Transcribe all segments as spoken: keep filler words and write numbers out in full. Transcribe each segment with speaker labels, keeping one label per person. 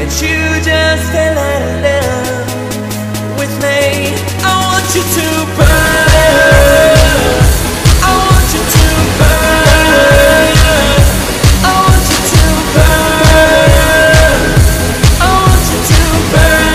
Speaker 1: that you just fell out of love with me. I want you to burn. I want you to burn. I want you to burn. I want you to burn.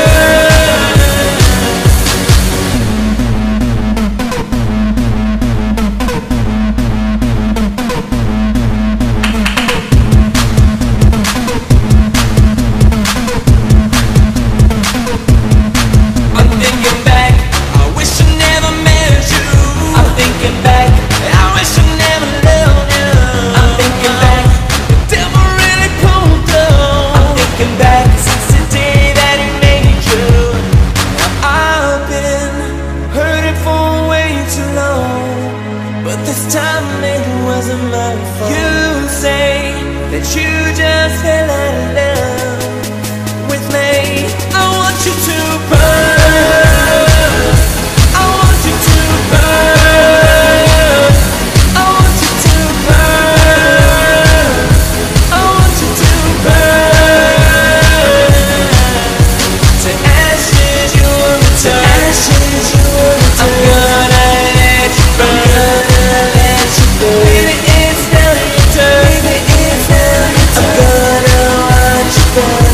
Speaker 1: I'm thinking back, I wish I never met you. I'm thinking back, I wish I never loved you. I'm thinking back, the devil really pulled through. I'm thinking back, since the day that he made you. Now I've been hurting for way too long, but this time it wasn't my fault. You say that you just fell out of love with me. I want you to burn. I want you to burn. I want you to burn. I want you to burn. To ashes you will return. To ashes you will return. I'm gonna let you burn. I'm gonna let you burn. Baby, it's now your turn. Baby, it's now your turn. I'm gonna watch you burn.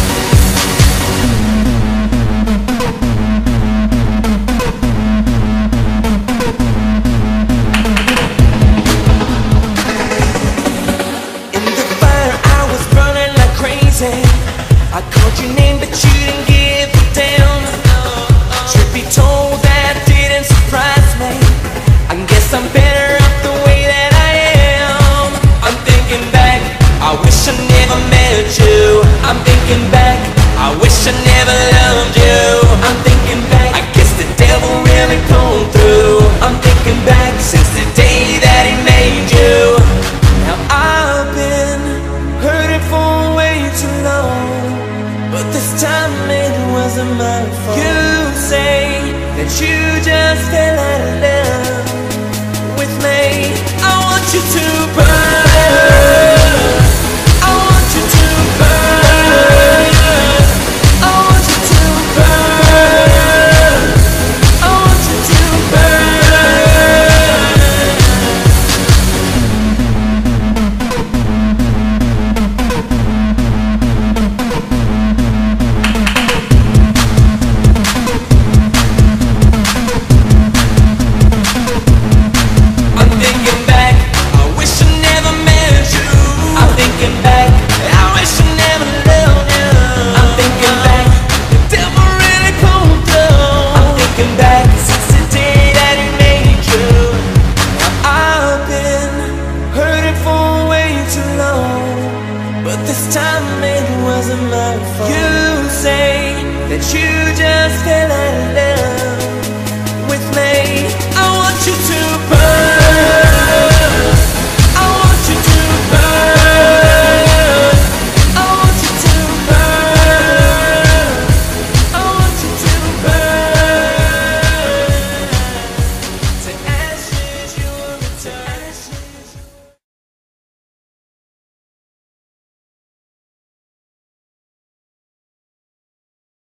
Speaker 1: In the fire I was burning like crazy. I called your name but you didn't give a damn. Truth be told, that didn't surprise me. I guess I'm better off the way that I am. I'm thinking back, I wish I never met you. I'm thinking back, I wish I never loved you. I'm thinking back, I guess the devil really pulled through. I'm thinking back, since the day that he made you. Now I've been hurting for way too long, but this time it wasn't my fault. You say that you just fell out of love with me. I want you to burn. I want you to burn. I want you to burn. I want you to burn. I'm thinking back, I wish I never met you. I'm thinking back, I wish I never loved you. I'm thinking back, the devil really pulled through. I'm thinking back, since the day that he made you. Now I've been hurting for way too long, but this time it wasn't my fault. You say that you just fell out of love with me. I want you to